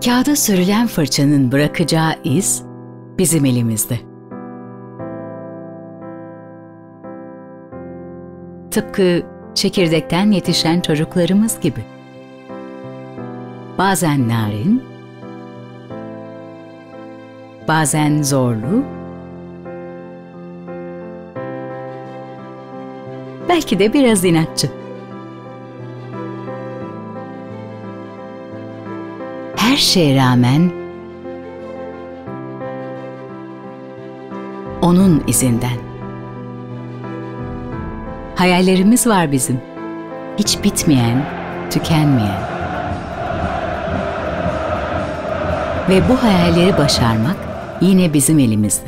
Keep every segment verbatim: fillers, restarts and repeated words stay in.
Kağıda sürülen fırçanın bırakacağı iz bizim elimizde. Tıpkı çekirdekten yetişen çocuklarımız gibi. Bazen narin, bazen zorlu, belki de biraz inatçı. Her şeye rağmen onun izinden. Hayallerimiz var bizim. Hiç bitmeyen, tükenmeyen. Ve bu hayalleri başarmak yine bizim elimizde.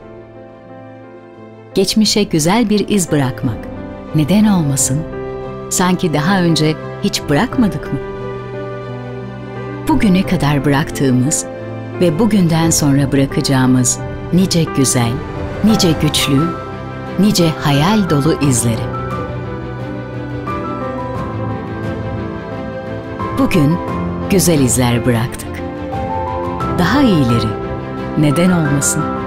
Geçmişe güzel bir iz bırakmak. Neden olmasın? Sanki daha önce hiç bırakmadık mı? Bugüne kadar bıraktığımız ve bugünden sonra bırakacağımız nice güzel, nice güçlü, nice hayal dolu izleri. Bugün güzel izler bıraktık. Daha iyileri neden olmasın?